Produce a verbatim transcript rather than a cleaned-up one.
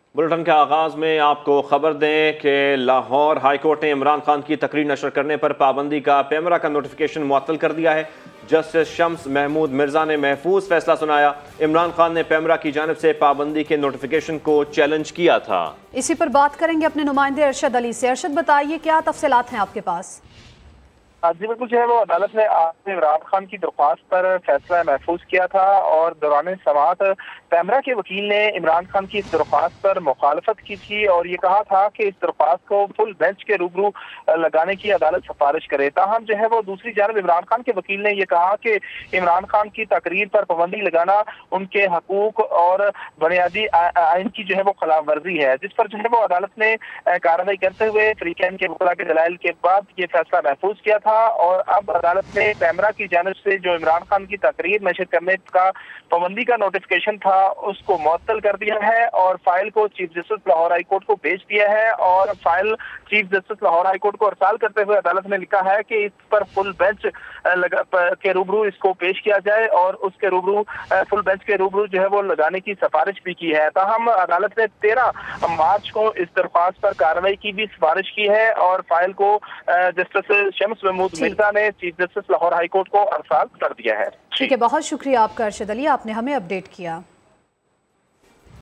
Bulletin के आगाज में आपको खबर दें कि लाहौर हाई कोर्ट ने इमरान खान की तकरीर नशर करने पर पाबंदी का पैमरा का नोटिफिकेशन मुअत्तल कर दिया है। जस्टिस शम्स महमूद मिर्जा ने महफूज फैसला सुनाया। इमरान खान ने पैमरा की जानिब से पाबंदी के नोटिफिकेशन को चैलेंज किया था। इसी पर बात करेंगे अपने नुमाइंदे अरशद अली से। अरशद, बताइए क्या तफसीलात हैं आपके पास? जी बिल्कुल, जो है वो अदालत ने आज इमरान खान की दरख्वास्त पर फैसला महफूज किया था और दौरान समाअत पैमरा के वकील ने इमरान खान की इस दरख्वास्त पर मुखालफत की थी और ये कहा था कि इस दरख्वास्त को फुल बेंच के रूबरू लगाने की अदालत सिफारिश करे। ताहम जो है वो दूसरी जानब इमरान खान के वकील ने यह कहा कि इमरान खान की तकरीर पर पाबंदी लगाना उनके हकूक और बुनियादी आइन की जो है वो खिलाफ वर्जी है, जिस पर जो है वो अदालत ने कार्रवाई करते हुए फरीकैन के वकला के दलाइल के बाद ये फैसला महफूज किया था। और अब अदालत ने पैमरा की जानिब से जो इमरान खान की तकरीर नशर करने का पाबंदी का नोटिफिकेशन था उसको मुअत्तल कर दिया है और फाइल को chief justice Lahore high court को भेज दिया है। और file chief justice Lahore high court को अरसाल करते हुए अदालत ने लिखा है कि इस पर फुल बेंच के रूबरू इसको पेश किया जाए और उसके रूबरू फुल बेंच के रूबरू जो है वो लगाने की सिफारिश भी की है। ताहम अदालत ने तेरह मार्च को इस दरख्वास्त पर कार्रवाई की भी सिफारिश की है और फाइल को जस्टिस शम्स महमूद मिर्जा ने chief justice Lahore high court को अरसाल कर दिया है। ठीक है, बहुत शुक्रिया आपका अरशद अली, आपने हमें अपडेट किया।